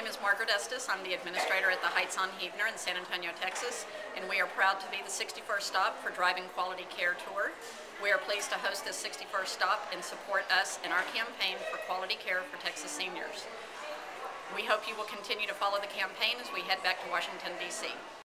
name is Margaret Estes. I'm the administrator at the Heights on Huebner in San Antonio, Texas, and we are proud to be the 61st stop for Driving Quality Care Tour. We are pleased to host this 61st stop and support us in our campaign for quality care for Texas seniors. We hope you will continue to follow the campaign as we head back to Washington, D.C.